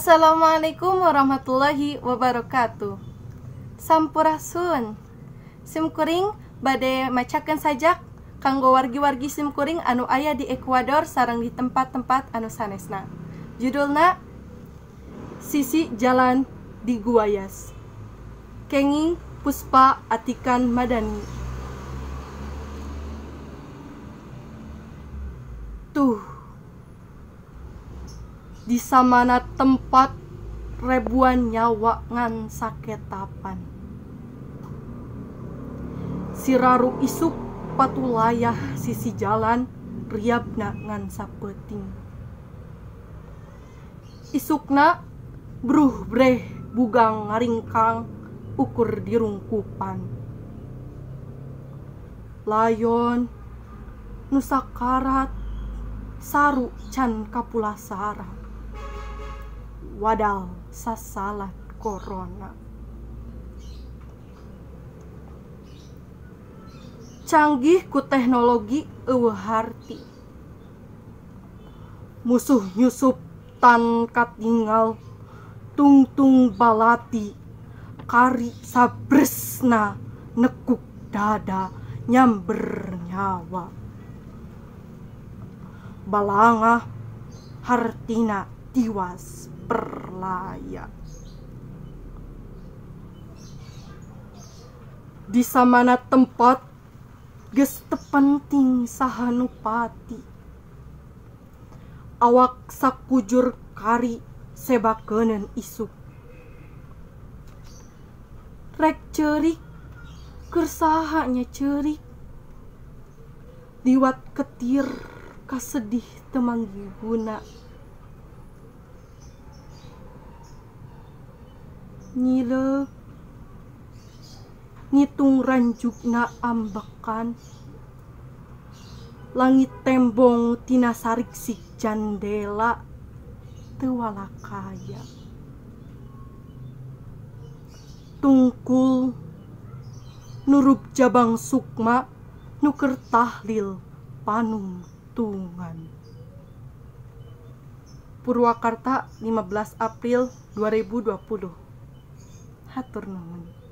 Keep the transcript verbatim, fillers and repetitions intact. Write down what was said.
Assalamualaikum warahmatullahi wabarakatuh. Sampurasun. Simkuring bade macakeun sajak kanggo wargi-wargi simkuring anu aya di Ekuador sareng di tempat-tempat anu sanesna. Judulna Sisi Jalan di Guayas. Kenging Puspa Atikan Madani. Tuh, di samana tempat ribuan nyawa ngan saketapan. Siraru isuk patulayah sisi jalan riabna ngan sapeuting. Isukna bruh breh bugang ngaringkang ukur dirungkupan. Layon nusakarat saru can kapulasara. Wadal sasalat corona. Canggih ku teknologi eueuh harti. Musuh nyusup tan katinggal tungtung balati kari sabresna nekuk dada nyamber nyawa. Balangah hartina tiwas perlaya. Di samana tempat geus teu penting saha nu pati. Awak sakujur kari sebakeuneun isuk. Rek ceurik keur saha nya ceurik. Liwat ketir kasedih teu manggihuna. Nyileuk ngitung ranjukna ambekan. Langit tembong tina sariksik jandela teu walakaya. Tungkul nurup jabang sukma nu keur tahlil panungtungan. Purwakarta lima belas April dua ribu dua puluh. Hatur nuhun.